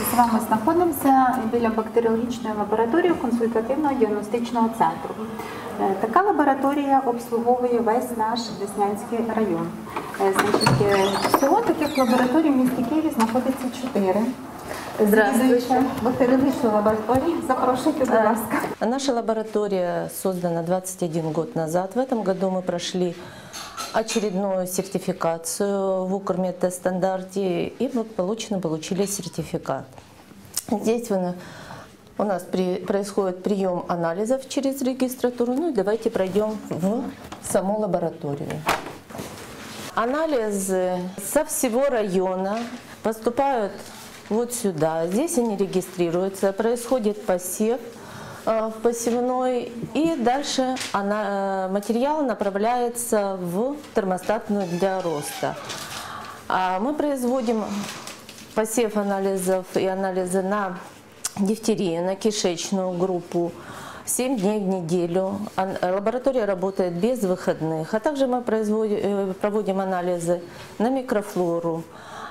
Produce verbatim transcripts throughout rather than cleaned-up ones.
з вами знаходимося біля бактеріологічної лабораторії консультативного діагностичного центру. Така лабораторія обслуговує весь наш Деснянський район. Значить, всього таких лабораторій в місті Києві знаходиться чотири. Здравствуйте. Бактериологичную лабораторию. Запрошуйте, будь ласка. Наша лаборатория создана двадцать один год назад. В этом году мы прошли очередную сертификацию в Укрмедстандарте и благополучно получили сертификат. Здесь у нас при, происходит прием анализов через регистратуру. Ну и давайте пройдем в саму лабораторию. Анализы со всего района поступают вот сюда. Здесь они регистрируются, происходит посев в посевной, и дальше она, материал направляется в термостатную для роста. Мы производим посев анализов и анализы на дифтерию, на кишечную группу семь дней в неделю. Лаборатория работает без выходных, а также мы производим, проводим анализы на микрофлору,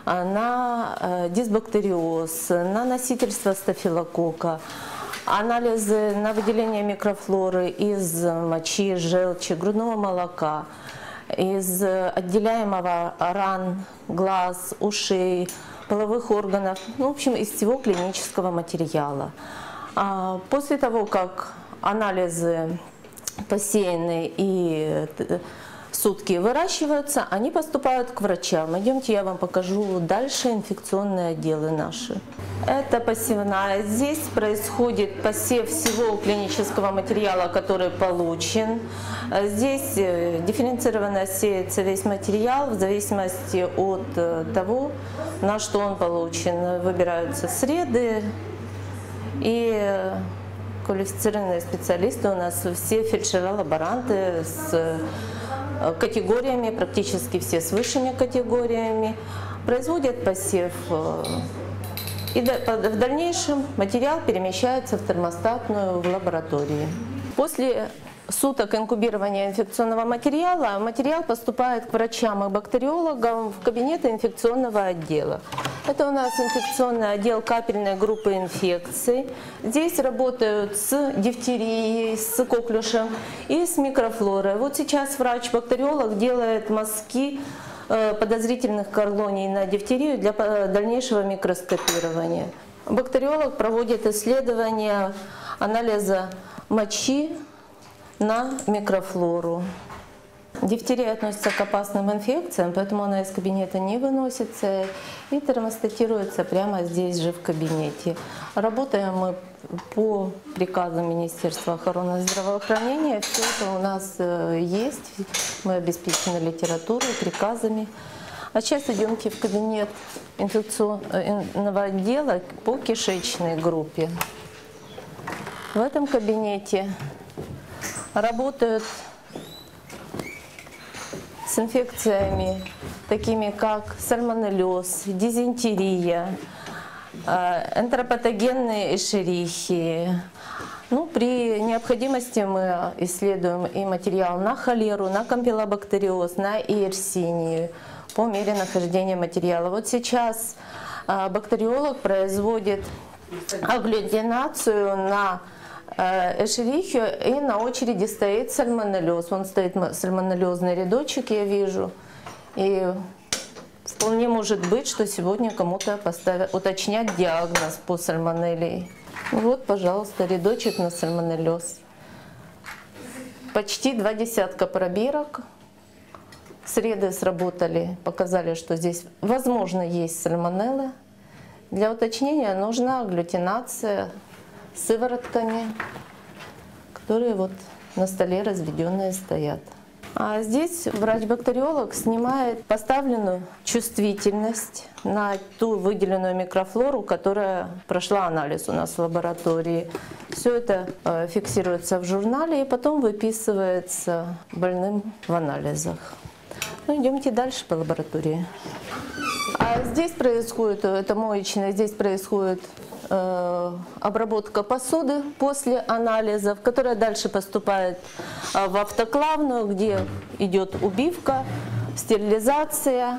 на дисбактериоз, на носительство стафилококка, анализы на выделение микрофлоры из мочи, желчи, грудного молока, из отделяемого ран, глаз, ушей, половых органов, ну, в общем, из всего клинического материала. После того, как анализы посеяны и сутки выращиваются, они поступают к врачам. Идемте, я вам покажу дальше инфекционные отделы наши. Это посевная. Здесь происходит посев всего клинического материала, который получен. Здесь дифференцированно сеется весь материал в зависимости от того, на что он получен. Выбираются среды, и квалифицированные специалисты у нас все фельдшера-лаборанты с категориями, практически все с высшими категориями, производят посев, и в дальнейшем материал перемещается в термостатную в лаборатории. После суток инкубирования инфекционного материала материал поступает к врачам и бактериологам в кабинеты инфекционного отдела. Это у нас инфекционный отдел капельной группы инфекций. Здесь работают с дифтерией, с коклюшем и с микрофлорой. Вот сейчас врач-бактериолог делает мазки подозрительных колоний на дифтерию для дальнейшего микроскопирования. Бактериолог проводит исследование анализа мочи на микрофлору. Дифтерия относится к опасным инфекциям, поэтому она из кабинета не выносится и термостатируется прямо здесь же в кабинете. Работаем мы по приказу Министерства охраны здравоохранения. Все это у нас есть, мы обеспечены литературой, приказами. А сейчас идемте в кабинет инфекционного отдела по кишечной группе. В этом кабинете работают с инфекциями, такими как сальмонеллез, дизентерия, энтеропатогенные эшерихии. Ну, при необходимости мы исследуем и материал на холеру, на кампилобактериоз, на иерсинию по мере нахождения материала. Вот сейчас бактериолог производит агглютинацию на эшерихию, и на очереди стоит сальмонеллез. Вон стоит сальмонеллезный рядочек, я вижу. И вполне может быть, что сегодня кому-то поставят, уточнять диагноз по сальмонелле. Вот, пожалуйста, рядочек на сальмонеллез. Почти два десятка пробирок. Среды сработали, показали, что здесь возможно есть сальмонелла. Для уточнения нужна агглютинация сыворотками, которые вот на столе разведенные стоят. А здесь врач-бактериолог снимает поставленную чувствительность на ту выделенную микрофлору, которая прошла анализ у нас в лаборатории. Все это фиксируется в журнале и потом выписывается больным в анализах. Ну, идемте дальше по лаборатории. А здесь происходит, это моечная, здесь происходит обработка посуды после анализов, которая дальше поступает в автоклавную, где идет убивка, стерилизация,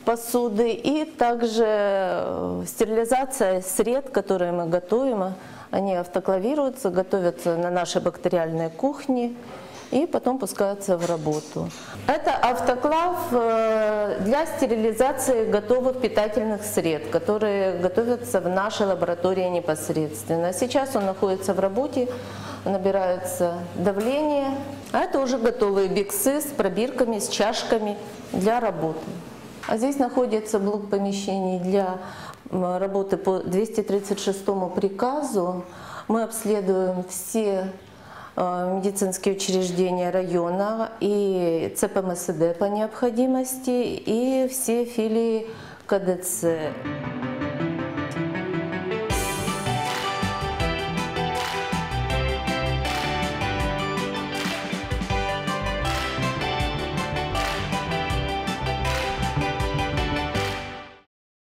посуды и также э, стерилизация сред, которые мы готовим. Они автоклавируются, готовятся на нашей бактериальной кухне и потом пускаются в работу. Это автоклав э, для стерилизации готовых питательных сред, которые готовятся в нашей лаборатории непосредственно. Сейчас он находится в работе, набирается давление, а это уже готовые биксы с пробирками, с чашками для работы. А здесь находится блок помещений для работы по двести тридцать шестому приказу. Мы обследуем все медицинские учреждения района и ЦПМСД по необходимости и все филии КДЦ.